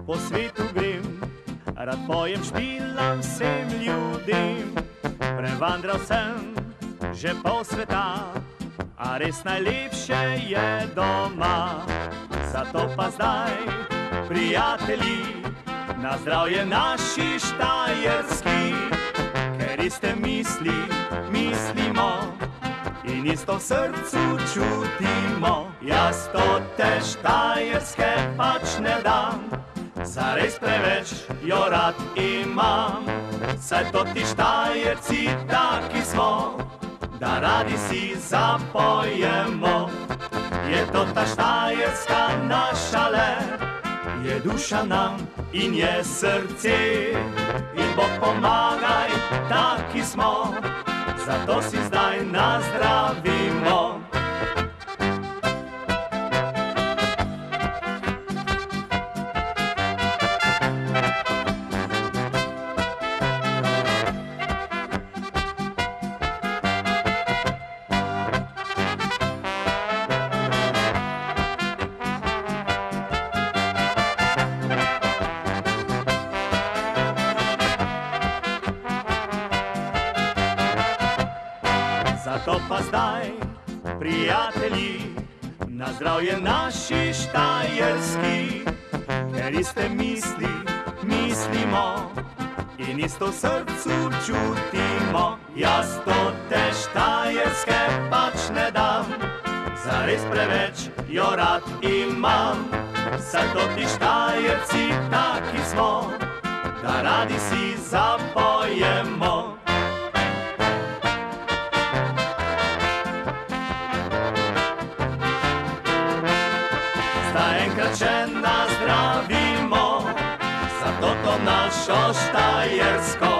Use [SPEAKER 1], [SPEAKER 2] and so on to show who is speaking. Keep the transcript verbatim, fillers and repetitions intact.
[SPEAKER 1] po svetu grem, rad pojem, špilam vsem ljudem. Prevandral sem že pol sveta, a res najlepše je doma. Zato pa zdaj, prijatelji, na zdravje naši štajerski, ker iste misli mislimo in isto v srcu čutimo. Jaz to te štajerske pač ne dam, zares preveč jo rad imam. Saj to ti štajerci taki smo, da radi si zapojemo. Je to ta štajerska naša le, je duša nam in je srce. In Bog pomagaj, taki smo, zato si zdaj nazdravimo. Zato pa zdaj, prijatelji, na zdravje naši štajerski, ker iste misli mislimo in isto v srcu čutimo. Jaz to te štajerske pač ne dam, zares preveč jo rad imam. Saj to ti štajerci taki smo, da radi si zapojemo. Enkrat še nazdravimo, za to to našo štajersko.